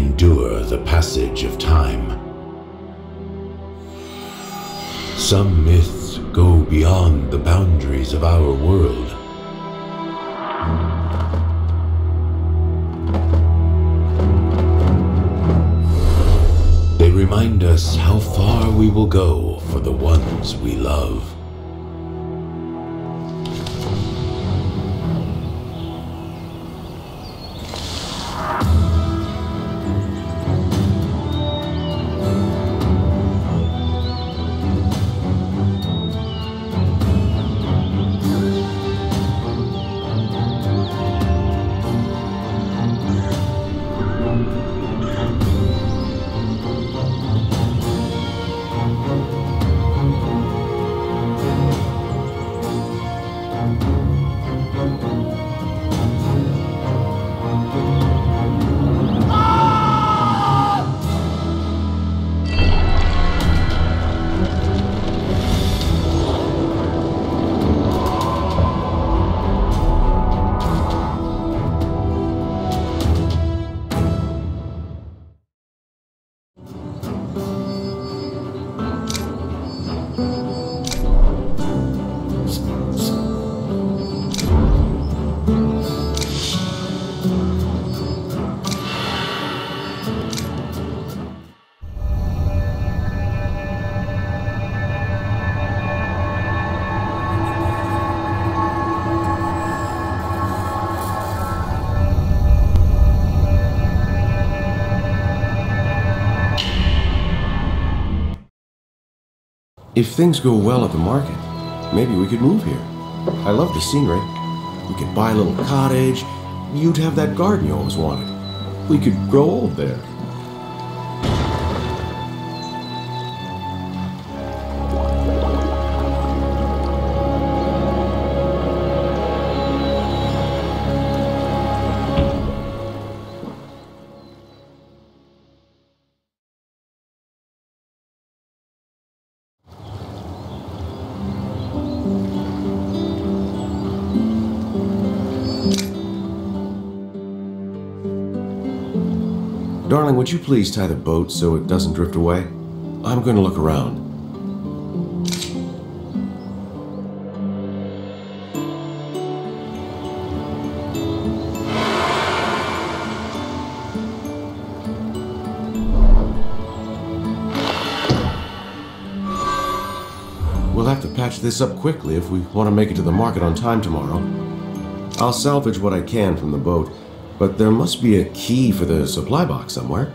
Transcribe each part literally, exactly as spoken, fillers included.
endure the passage of time. Some myths go beyond the boundaries of our world. They remind us how far we will go for the ones we love. If things go well at the market, maybe we could move here. I love the scenery. We could buy a little cottage. You'd have that garden you always wanted. We could grow old there. Darling, would you please tie the boat so it doesn't drift away? I'm going to look around. We'll have to patch this up quickly if we want to make it to the market on time tomorrow. I'll salvage what I can from the boat, but there must be a key for the supply box somewhere.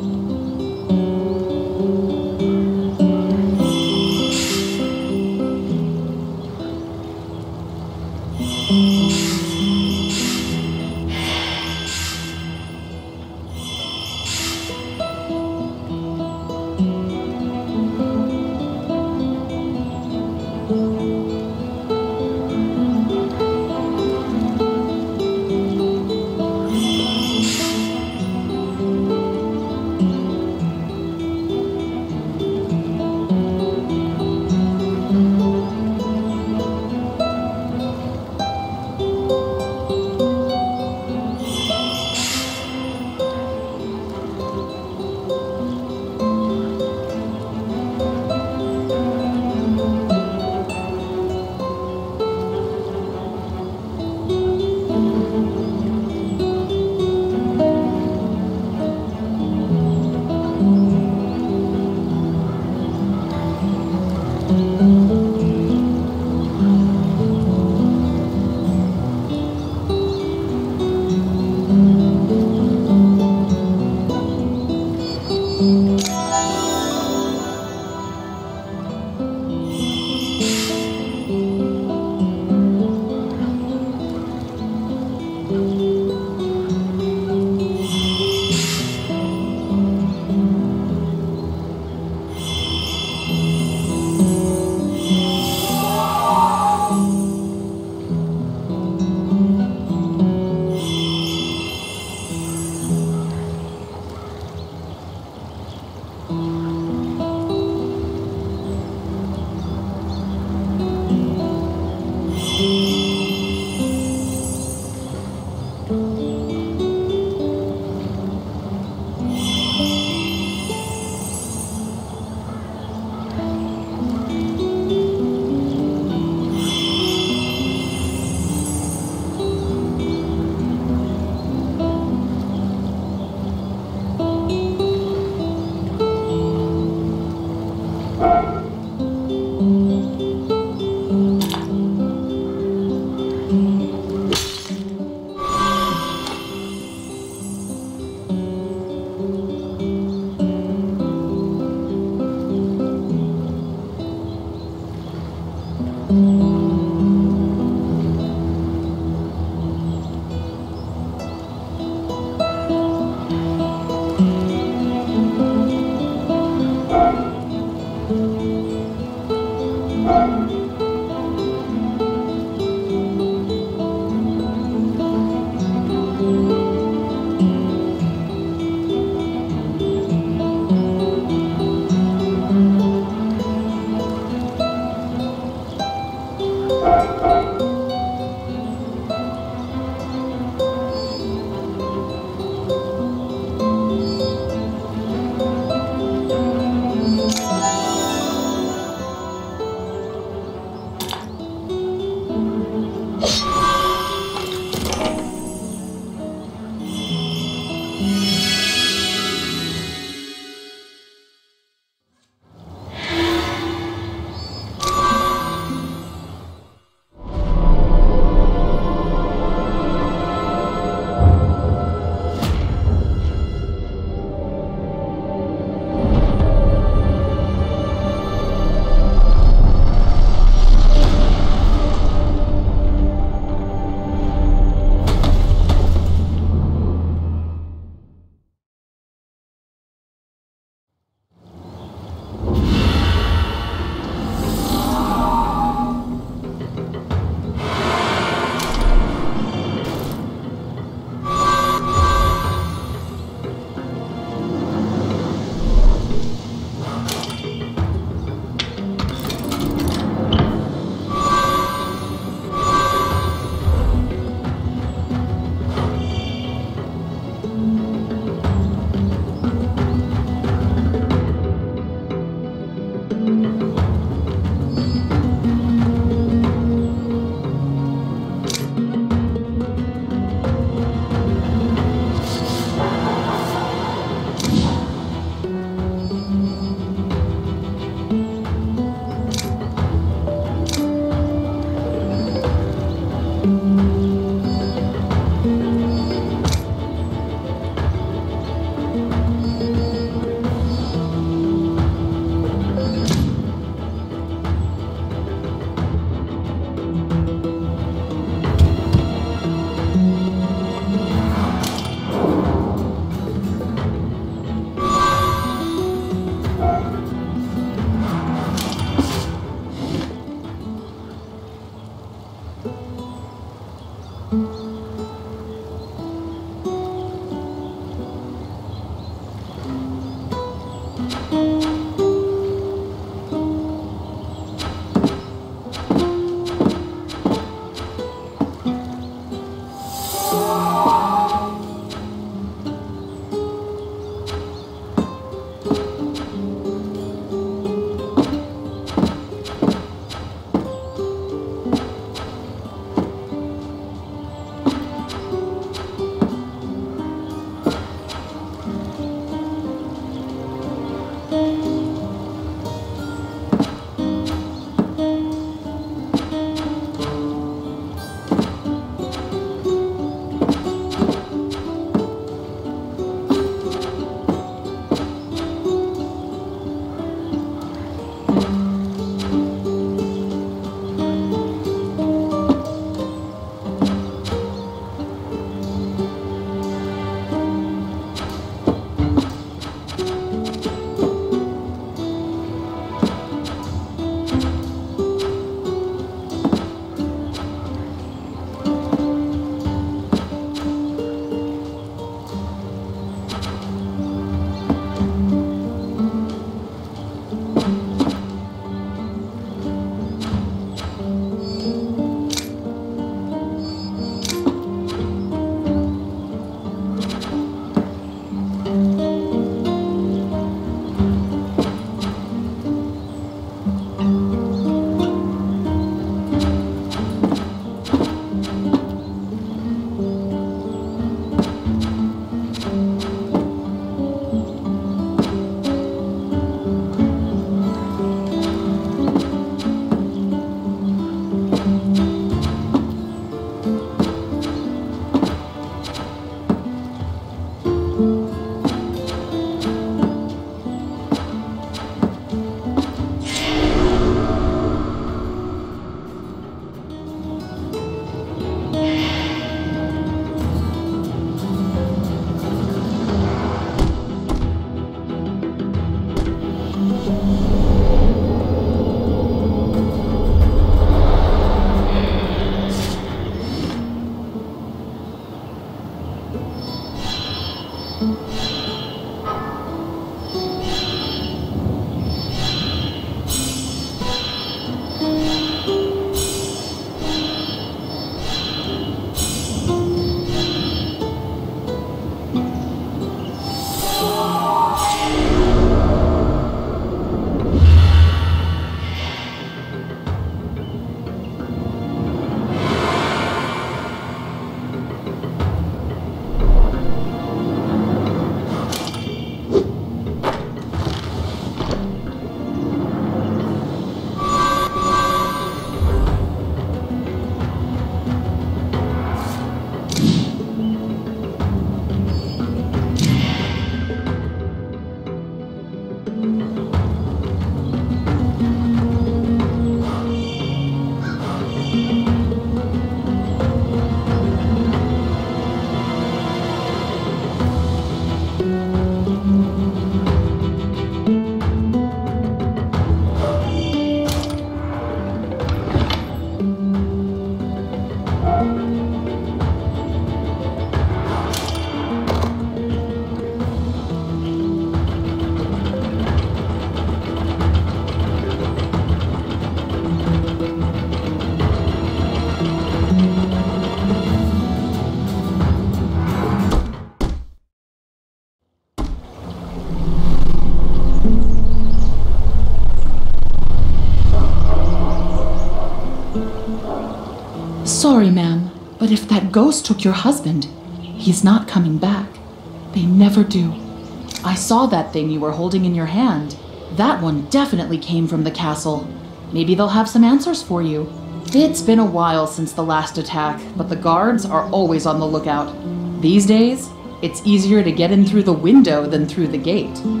Sorry, ma'am, but if that ghost took your husband, he's not coming back. They never do. I saw that thing you were holding in your hand. That one definitely came from the castle. Maybe they'll have some answers for you. It's been a while since the last attack, but the guards are always on the lookout. These days, it's easier to get in through the window than through the gate.